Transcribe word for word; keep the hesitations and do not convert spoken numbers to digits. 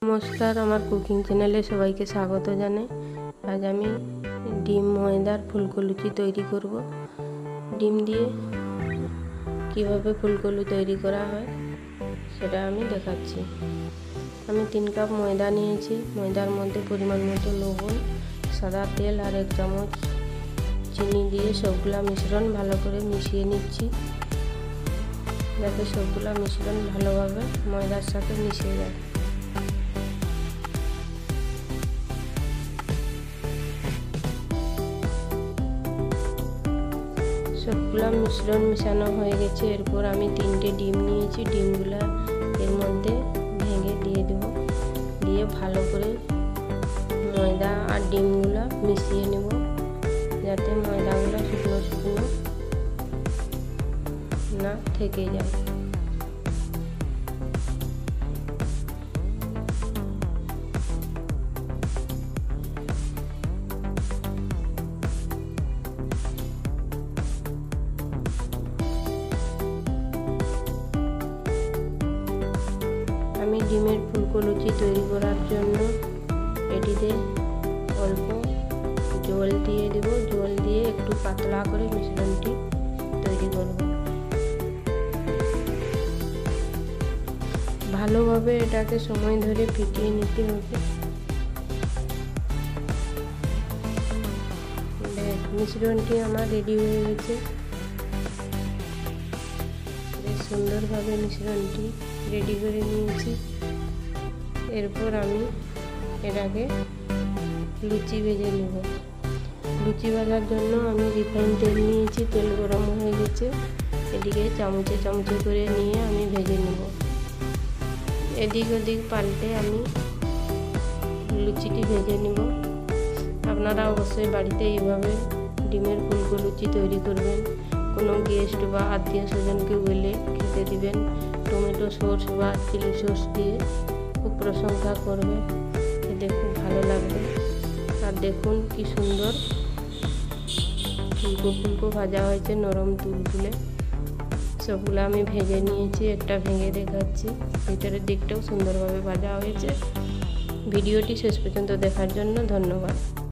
নমস্কার, আমার কুকিং চ্যানেলে সবাইকে স্বাগত জানাই। আজ আমি ডিম ময়দার ফুলকো লুচি তৈরি করব। ডিম দিয়ে কিভাবে ফুলকো লুচি তৈরি করা হয় সেটা আমি দেখাচ্ছি। আমি তিন কাপ ময়দা নিয়েছি। ময়দার মধ্যে পরিমাণ মতো লবণ, সাদা তেল আর এক চামচ চিনি দিয়ে সবগুলা মিশ্রণ ভালো করে মিশিয়ে নিচ্ছি, যাতে সবগুলা মিশ্রণ ভালোভাবে ময়দার সাথে মিশে যায়। সবগুলা মিশ্রণ মিশানো হয়ে গেছে। এরপর আমি তিনটে ডিম নিয়েছি। ডিমগুলা এর মধ্যে ভেঙে দিয়ে দেব, দিয়ে ভালো করে ময়দা আর ডিমগুলা মিশিয়ে নেব, যাতে ময়দাগুলো শুকনো শুকনো না থেকে যায়। আমি ডিমের ফুলকো লুচি তৈরি করার জন্য এটিতে অল্প জল দিয়ে দেব। জল দিয়ে একটু পাতলা করে মিশ্রণটি তৈরি করব। ভালোভাবে এটাকে সময় ধরে ফিটিয়ে নিতে হবে। মিশ্রণটি আমার রেডি হয়ে গেছে। বেশ সুন্দরভাবে মিশ্রণটি রেডি করে নিয়েছি। এরপর আমি এটাকে লুচি ভেজে নেব। লুচি ভাজার জন্য আমি রিফাইন তেল নিয়েছি। তেল গরম হয়ে গেছে। এদিকে চামচে চামচে করে নিয়ে আমি ভেজে নেব। এদিক ওদিক পাল্টে আমি লুচিটি ভেজে নেব। আপনারা অবশ্যই বাড়িতে এইভাবে ডিমের ফুলকো লুচি তৈরি করবেন। কোনো গেস্ট বা আত্মীয় স্বজনকে বলে খেতে দিবেন। টমেটো সস বা চিলি সস দিয়ে খুব প্রশংসা করবে, খেতে খুব ভালো লাগবে। আর দেখুন কি সুন্দর ফুলকো ফুলকো ভাজা হয়েছে, নরম তুলতুলে। সবগুলো আমি ভেজে নিয়েছি। একটা ভেঙে দেখাচ্ছি। ভিতরের দিকটাও সুন্দরভাবে ভাজা হয়েছে। ভিডিওটি শেষ পর্যন্ত দেখার জন্য ধন্যবাদ।